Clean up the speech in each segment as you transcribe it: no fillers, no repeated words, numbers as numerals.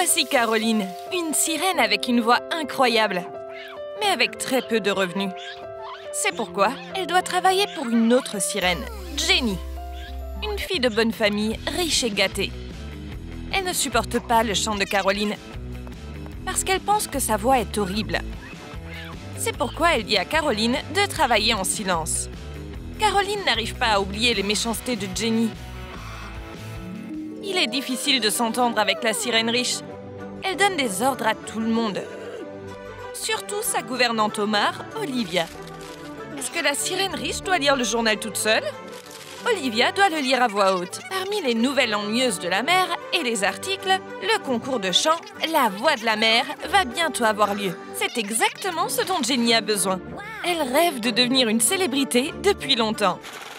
Voici Caroline, une sirène avec une voix incroyable, mais avec très peu de revenus. C'est pourquoi elle doit travailler pour une autre sirène, Jenny. Une fille de bonne famille, riche et gâtée. Elle ne supporte pas le chant de Caroline, parce qu'elle pense que sa voix est horrible. C'est pourquoi elle dit à Caroline de travailler en silence. Caroline n'arrive pas à oublier les méchancetés de Jenny. Il est difficile de s'entendre avec la sirène riche. Elle donne des ordres à tout le monde. Surtout sa gouvernante au mar, Olivia. Est-ce que la sirène riche doit lire le journal toute seule? Olivia doit le lire à voix haute. Parmi les nouvelles ennuyeuses de la mer et les articles, le concours de chant « La voix de la mer » va bientôt avoir lieu. C'est exactement ce dont Jenny a besoin. Elle rêve de devenir une célébrité depuis longtemps.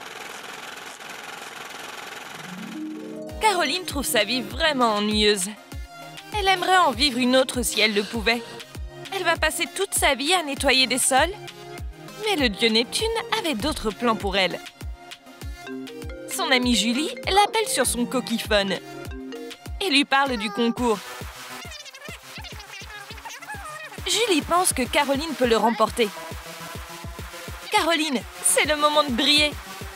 Caroline trouve sa vie vraiment ennuyeuse. Elle aimerait en vivre une autre si elle le pouvait. Elle va passer toute sa vie à nettoyer des sols. Mais le dieu Neptune avait d'autres plans pour elle. Son amie Julie l'appelle sur son coquiphone et lui parle du concours. Julie pense que Caroline peut le remporter. Caroline, c'est le moment de briller.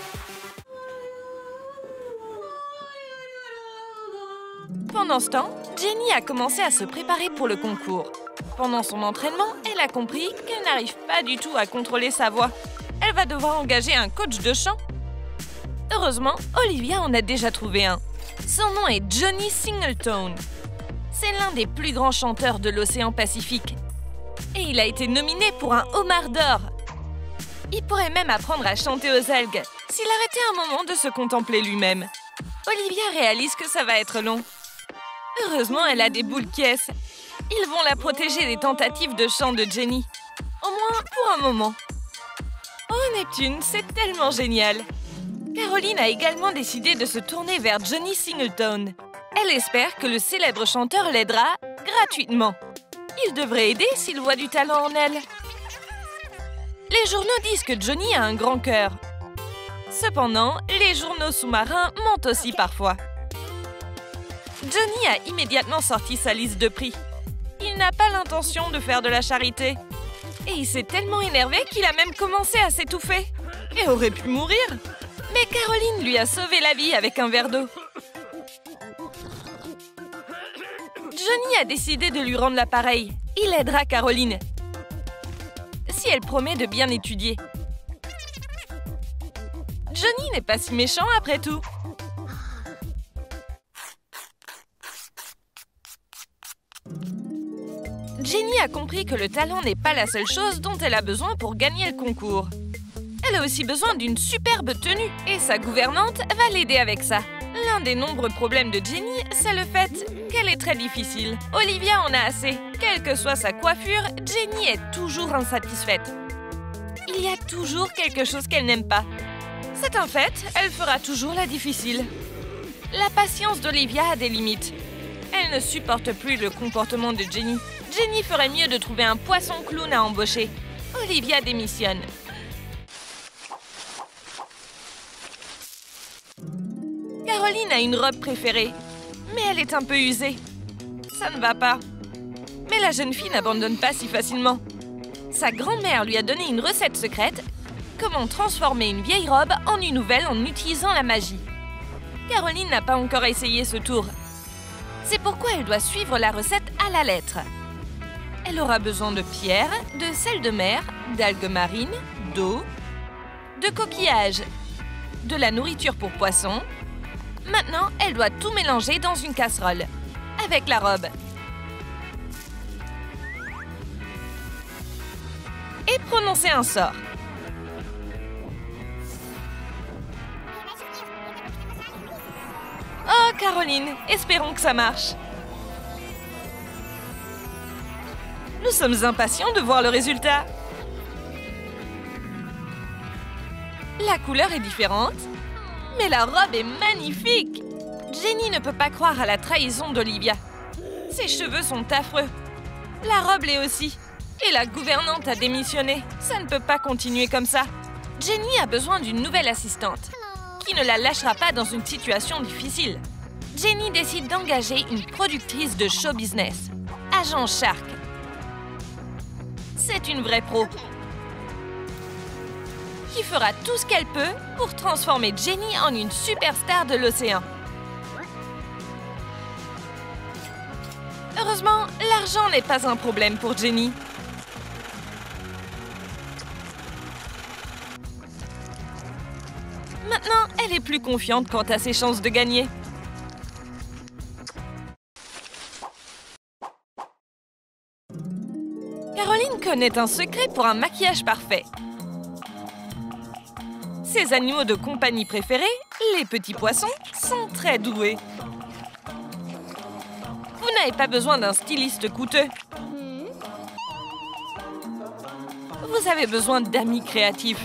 Pendant ce temps, Jenny a commencé à se préparer pour le concours. Pendant son entraînement, elle a compris qu'elle n'arrive pas du tout à contrôler sa voix. Elle va devoir engager un coach de chant. Heureusement, Olivia en a déjà trouvé un. Son nom est Johnny Singleton. C'est l'un des plus grands chanteurs de l'océan Pacifique. Et il a été nominé pour un homard d'or. Il pourrait même apprendre à chanter aux algues s'il arrêtait un moment de se contempler lui-même. Olivia réalise que ça va être long. Heureusement, elle a des boules caisses. Ils vont la protéger des tentatives de chant de Jenny. Au moins pour un moment. Oh Neptune, c'est tellement génial! Caroline a également décidé de se tourner vers Johnny Singleton. Elle espère que le célèbre chanteur l'aidera gratuitement. Il devrait aider s'il voit du talent en elle. Les journaux disent que Johnny a un grand cœur. Cependant, les journaux sous-marins mentent aussi parfois. Johnny a immédiatement sorti sa liste de prix. Il n'a pas l'intention de faire de la charité. Et il s'est tellement énervé qu'il a même commencé à s'étouffer. Et aurait pu mourir. Mais Caroline lui a sauvé la vie avec un verre d'eau. Johnny a décidé de lui rendre l'appareil. Il aidera Caroline. Si elle promet de bien étudier. Johnny n'est pas si méchant après tout. Jenny a compris que le talent n'est pas la seule chose dont elle a besoin pour gagner le concours. Elle a aussi besoin d'une superbe tenue et sa gouvernante va l'aider avec ça. L'un des nombreux problèmes de Jenny, c'est le fait qu'elle est très difficile. Olivia en a assez. Quelle que soit sa coiffure, Jenny est toujours insatisfaite. Il y a toujours quelque chose qu'elle n'aime pas. C'est un fait, elle fera toujours la difficile. La patience d'Olivia a des limites. Elle ne supporte plus le comportement de Jenny. Jenny ferait mieux de trouver un poisson clown à embaucher. Olivia démissionne. Caroline a une robe préférée, mais elle est un peu usée. Ça ne va pas. Mais la jeune fille n'abandonne pas si facilement. Sa grand-mère lui a donné une recette secrète, comment transformer une vieille robe en une nouvelle en utilisant la magie. Caroline n'a pas encore essayé ce tour. C'est pourquoi elle doit suivre la recette à la lettre. Elle aura besoin de pierres, de sel de mer, d'algues marines, d'eau, de coquillages, de la nourriture pour poissons. Maintenant, elle doit tout mélanger dans une casserole, avec la robe. Et prononcer un sort. Oh, Caroline, espérons que ça marche. Nous sommes impatients de voir le résultat. La couleur est différente, mais la robe est magnifique. Jenny ne peut pas croire à la trahison d'Olivia. Ses cheveux sont affreux. La robe l'est aussi. Et la gouvernante a démissionné. Ça ne peut pas continuer comme ça. Jenny a besoin d'une nouvelle assistante, qui ne la lâchera pas dans une situation difficile. Jenny décide d'engager une productrice de show business, Agent Shark. C'est une vraie pro qui fera tout ce qu'elle peut pour transformer Jenny en une superstar de l'océan. Heureusement, l'argent n'est pas un problème pour Jenny. Maintenant, elle est plus confiante quant à ses chances de gagner. Caroline connaît un secret pour un maquillage parfait. Ses animaux de compagnie préférés, les petits poissons, sont très doués. Vous n'avez pas besoin d'un styliste coûteux. Vous avez besoin d'amis créatifs.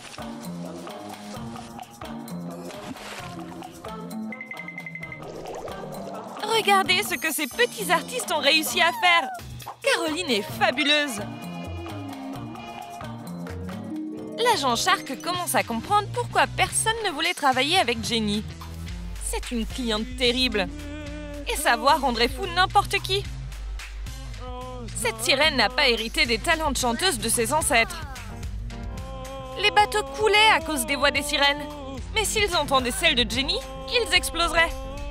Regardez ce que ces petits artistes ont réussi à faire. Caroline est fabuleuse. L'agent Shark commence à comprendre pourquoi personne ne voulait travailler avec Jenny. C'est une cliente terrible. Et sa voix rendrait fou n'importe qui. Cette sirène n'a pas hérité des talents de chanteuse de ses ancêtres. Les bateaux coulaient à cause des voix des sirènes. Mais s'ils entendaient celles de Jenny, ils exploseraient.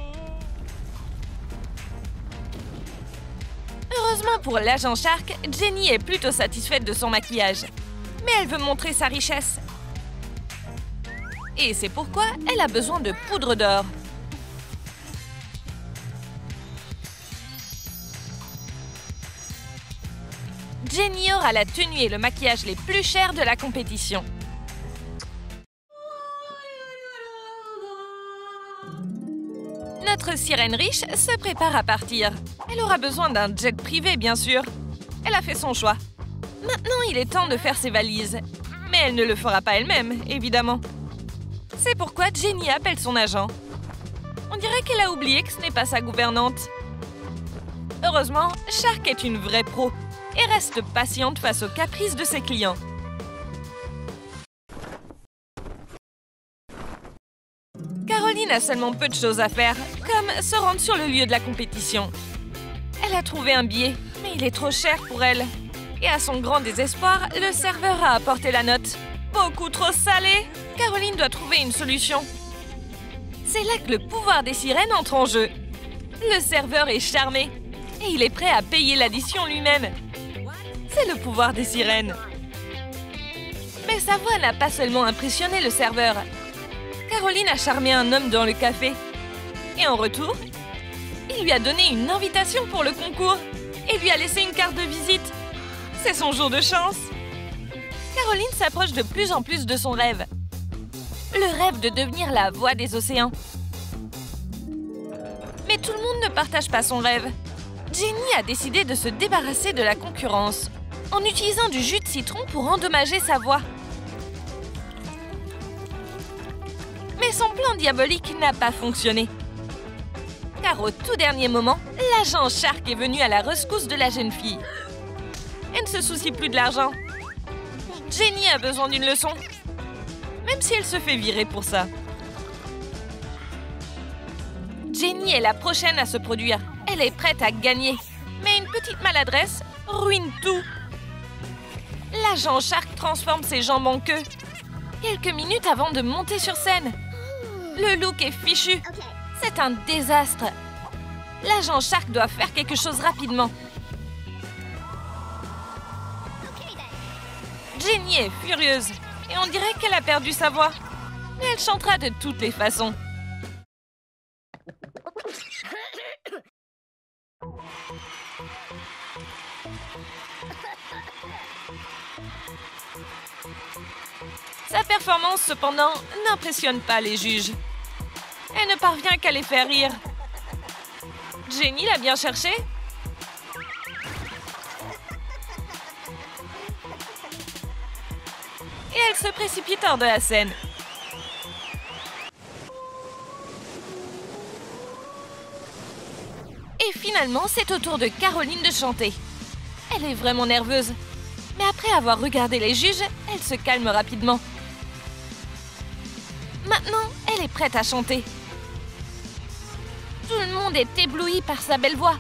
Heureusement pour l'agent Shark, Jenny est plutôt satisfaite de son maquillage. Mais elle veut montrer sa richesse. Et c'est pourquoi elle a besoin de poudre d'or. Jenny aura la tenue et le maquillage les plus chers de la compétition. Notre sirène riche se prépare à partir. Elle aura besoin d'un jet privé, bien sûr. Elle a fait son choix. Maintenant, il est temps de faire ses valises. Mais elle ne le fera pas elle-même, évidemment. C'est pourquoi Jenny appelle son agent. On dirait qu'elle a oublié que ce n'est pas sa gouvernante. Heureusement, Shark est une vraie pro et reste patiente face aux caprices de ses clients. Caroline a seulement peu de choses à faire, comme se rendre sur le lieu de la compétition. Elle a trouvé un billet, mais il est trop cher pour elle. Et à son grand désespoir, le serveur a apporté la note. Beaucoup trop salée. Caroline doit trouver une solution. C'est là que le pouvoir des sirènes entre en jeu. Le serveur est charmé et il est prêt à payer l'addition lui-même. C'est le pouvoir des sirènes. Mais sa voix n'a pas seulement impressionné le serveur. Caroline a charmé un homme dans le café. Et en retour, il lui a donné une invitation pour le concours et lui a laissé une carte de visite. C'est son jour de chance. Caroline s'approche de plus en plus de son rêve. Le rêve de devenir la voix des océans. Mais tout le monde ne partage pas son rêve. Jenny a décidé de se débarrasser de la concurrence en utilisant du jus de citron pour endommager sa voix. Mais son plan diabolique n'a pas fonctionné. Car au tout dernier moment, l'agent Shark est venu à la rescousse de la jeune fille. Elle ne se soucie plus de l'argent. Jenny a besoin d'une leçon, même si elle se fait virer pour ça. Jenny est la prochaine à se produire. Elle est prête à gagner. Mais une petite maladresse ruine tout. L'agent Shark transforme ses jambes en queue. Quelques minutes avant de monter sur scène. Le look est fichu. C'est un désastre. L'agent Shark doit faire quelque chose rapidement. Jenny est furieuse et on dirait qu'elle a perdu sa voix. Mais elle chantera de toutes les façons. Sa performance, cependant, n'impressionne pas les juges. Elle ne parvient qu'à les faire rire. Jenny l'a bien cherché. Et elle se précipite hors de la scène. Et finalement, c'est au tour de Caroline de chanter. Elle est vraiment nerveuse. Mais après avoir regardé les juges, elle se calme rapidement. Maintenant, elle est prête à chanter. Tout le monde est ébloui par sa belle voix.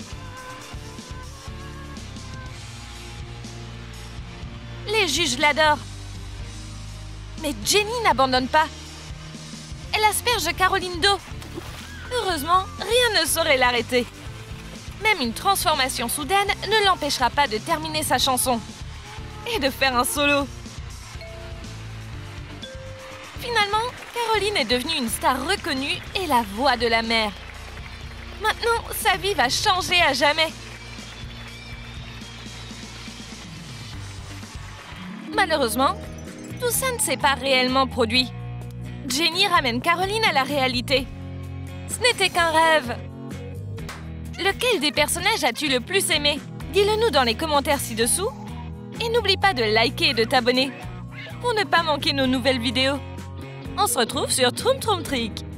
Les juges l'adorent. Mais Jenny n'abandonne pas. Elle asperge Caroline d'eau. Heureusement, rien ne saurait l'arrêter. Même une transformation soudaine ne l'empêchera pas de terminer sa chanson et de faire un solo. Finalement, Caroline est devenue une star reconnue et la voix de la mer. Maintenant, sa vie va changer à jamais. Malheureusement, tout ça ne s'est pas réellement produit. Jenny ramène Caroline à la réalité. Ce n'était qu'un rêve. Lequel des personnages as-tu le plus aimé? Dis-le nous dans les commentaires ci-dessous. Et n'oublie pas de liker et de t'abonner pour ne pas manquer nos nouvelles vidéos. On se retrouve sur Troom Troom Trick.